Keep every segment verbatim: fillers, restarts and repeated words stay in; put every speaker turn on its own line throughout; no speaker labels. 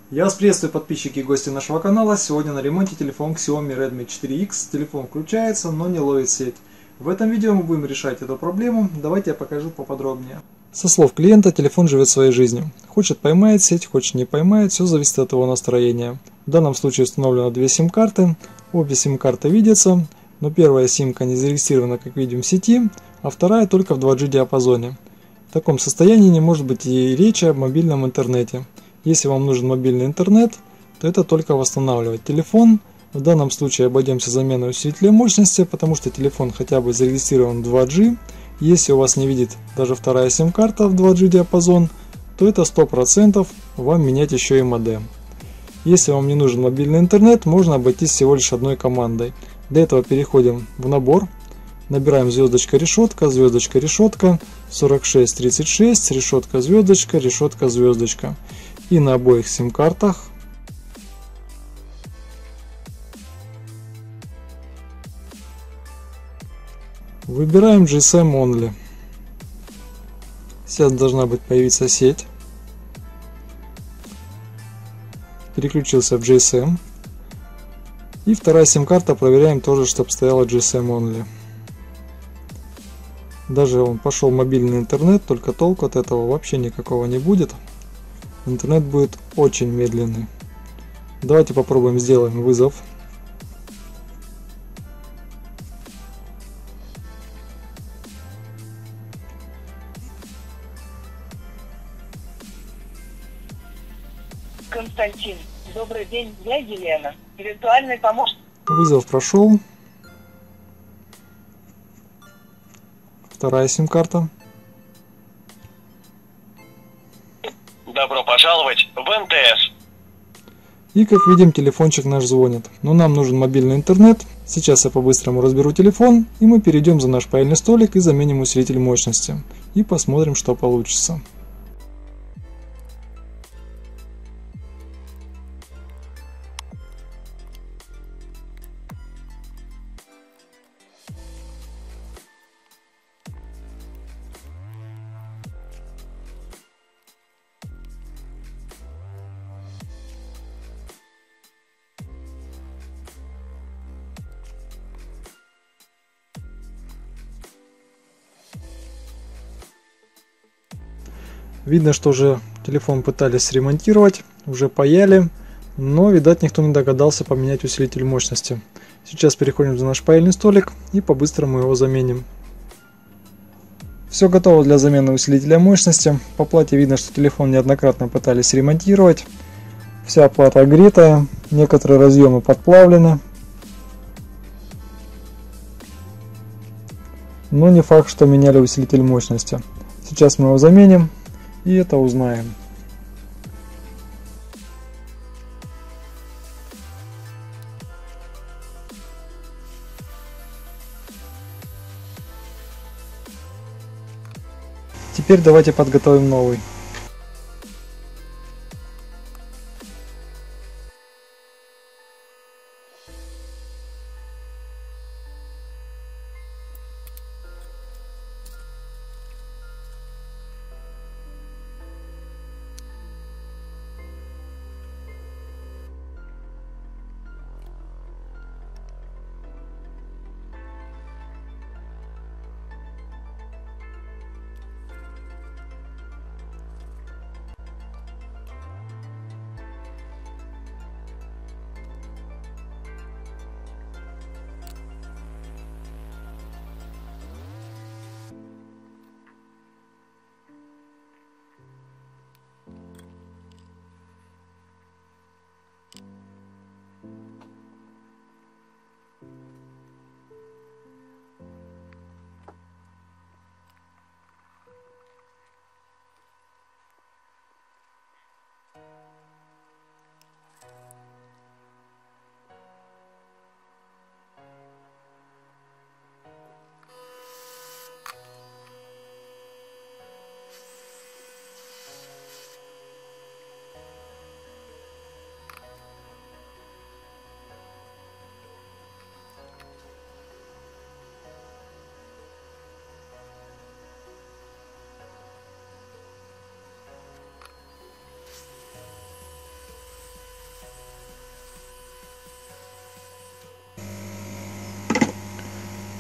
Я вас приветствую, подписчики и гости нашего канала. Сегодня на ремонте телефон Xiaomi Redmi четыре икс. Телефон включается, но не ловит сеть. В этом видео мы будем решать эту проблему. Давайте я покажу поподробнее. Со слов клиента, телефон живет своей жизнью. Хочет — поймает сеть, хочет — не поймает. Все зависит от его настроения. В данном случае установлено две сим-карты. Обе сим-карты видятся, но первая симка не зарегистрирована, как видим, в сети, а вторая только в два джи диапазоне. В таком состоянии не может быть и речи об мобильном интернете. Если вам нужен мобильный интернет, то это только восстанавливать телефон. В данном случае обойдемся заменой усилителя мощности, потому что телефон хотя бы зарегистрирован в два джи. Если у вас не видит даже вторая сим-карта в два джи диапазон, то это сто процентов вам менять еще и модем. Если вам не нужен мобильный интернет, можно обойтись всего лишь одной командой. Для этого переходим в набор, набираем звездочка решетка, звездочка решетка, сорок шесть тридцать шесть, решетка звездочка, решетка звездочка. И на обоих сим-картах выбираем джи эс эм Only. Сейчас должна быть появиться сеть. Переключился в джи эс эм. И вторая сим-карта проверяем тоже, чтобы стояла джи эс эм Only. Даже он пошел мобильный интернет, только толку от этого вообще никакого не будет. Интернет будет очень медленный. Давайте попробуем, сделаем вызов.
Константин, добрый день, я Елена, виртуальный помощник.
Вызов прошел. Вторая сим-карта.
Добро пожаловать в эн тэ эс.
И как видим, телефончик наш звонит. Но нам нужен мобильный интернет. Сейчас я по-быстрому разберу телефон, и мы перейдем за наш паяльный столик и заменим усилитель мощности. И посмотрим, что получится. Видно, что уже телефон пытались ремонтировать, уже паяли, но, видать, никто не догадался поменять усилитель мощности. Сейчас переходим за наш паяльный столик и по-быстрому его заменим. Все готово для замены усилителя мощности. По плате видно, что телефон неоднократно пытались ремонтировать. Вся плата гритая, некоторые разъемы подплавлены. Но не факт, что меняли усилитель мощности. Сейчас мы его заменим и это узнаем. Теперь давайте подготовим новый.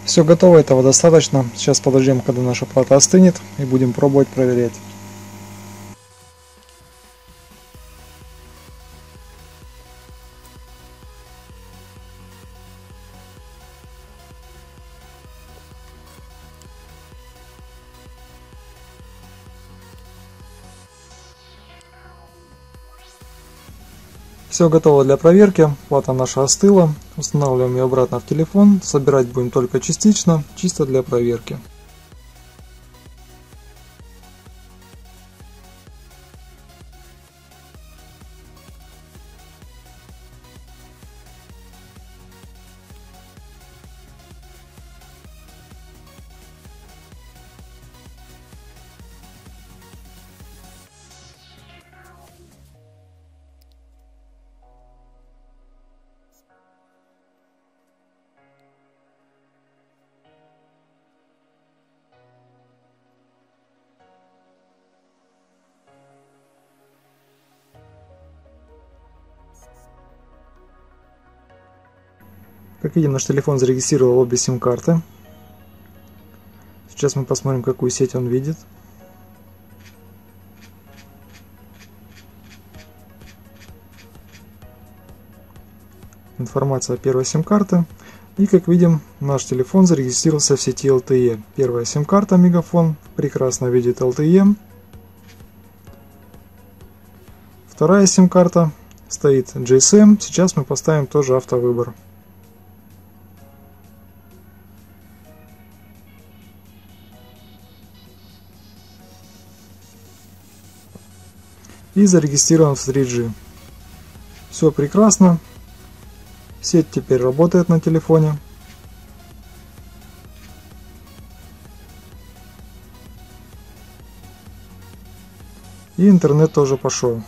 Все готово, этого достаточно. Сейчас подождем, когда наша плата остынет, и будем пробовать проверять. Все готово для проверки, плата наша остыла, устанавливаем ее обратно в телефон, собирать будем только частично, чисто для проверки. Как видим, наш телефон зарегистрировал обе сим-карты. Сейчас мы посмотрим, какую сеть он видит. Информация первой сим-карты. И как видим, наш телефон зарегистрировался в сети эл тэ е. Первая сим-карта Мегафон прекрасно видит эл тэ е. Вторая сим-карта стоит джи эс эм. Сейчас мы поставим тоже автовыбор. И зарегистрирован в три джи. Все прекрасно. Сеть теперь работает на телефоне. И интернет тоже пошел.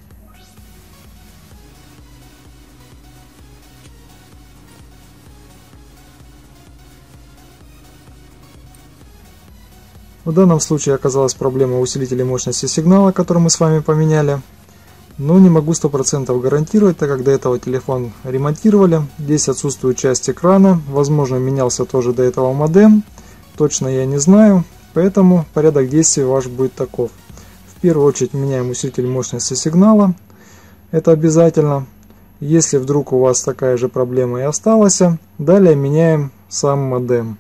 В данном случае оказалась проблема усилителя мощности сигнала, который мы с вами поменяли. Но не могу сто процентов гарантировать, так как до этого телефон ремонтировали. Здесь отсутствует часть экрана. Возможно, менялся тоже до этого модем. Точно я не знаю. Поэтому порядок действий ваш будет таков. В первую очередь меняем усилитель мощности сигнала. Это обязательно. Если вдруг у вас такая же проблема и осталась, далее меняем сам модем.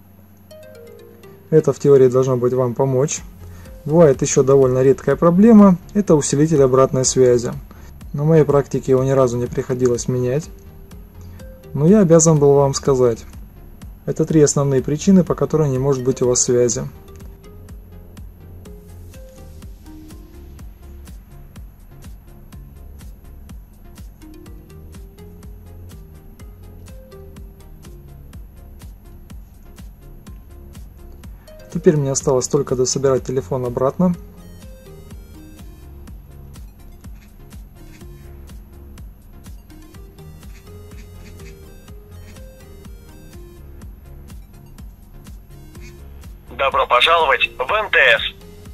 Это в теории должно быть вам помочь. Бывает еще довольно редкая проблема, это усилитель обратной связи. На моей практике его ни разу не приходилось менять. Но я обязан был вам сказать. Это три основные причины, по которым не может быть у вас связи. Теперь мне осталось только дособирать телефон обратно.
Добро пожаловать в эн тэ эс.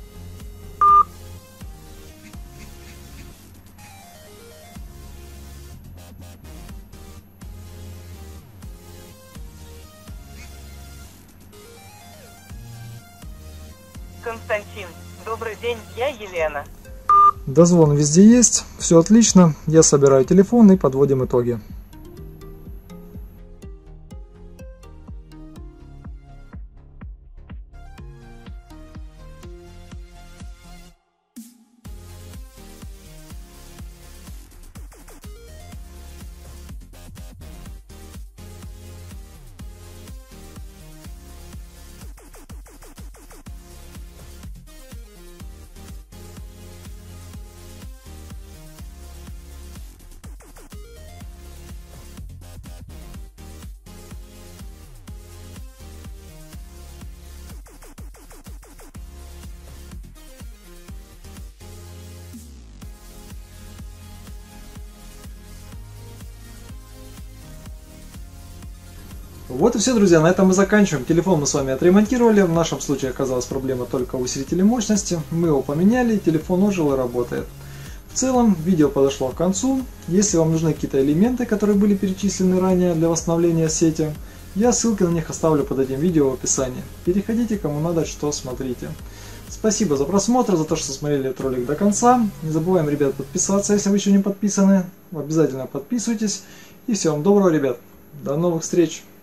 Константин, добрый день, я Елена.
Дозвон везде есть, все отлично. Я собираю телефон и подводим итоги. Вот и все, друзья, на этом мы заканчиваем. Телефон мы с вами отремонтировали. В нашем случае оказалась проблема только усилителя мощности. Мы его поменяли, телефон ожил и работает. В целом, видео подошло к концу. Если вам нужны какие-то элементы, которые были перечислены ранее для восстановления сети, Я ссылки на них оставлю под этим видео в описании. Переходите, кому надо, что смотрите. Спасибо за просмотр, за то, что смотрели этот ролик до конца. Не забываем, ребят, подписаться, если вы еще не подписаны. Обязательно подписывайтесь. И всего вам доброго, ребят. До новых встреч.